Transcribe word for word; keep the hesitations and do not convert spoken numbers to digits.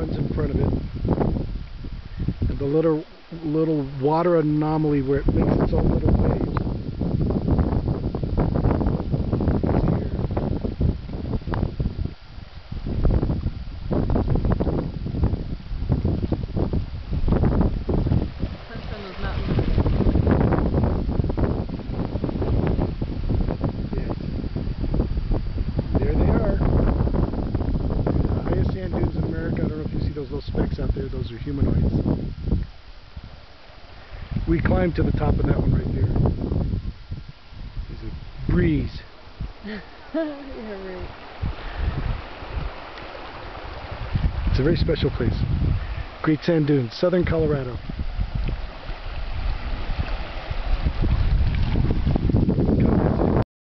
runs in front of it, and the little little water anomaly where it makes its own little waves. Those specks out there, those are humanoids. We climbed to the top of that one right there. There's a breeze. Yeah, right. It's a very special place. Great Sand Dunes, southern Colorado.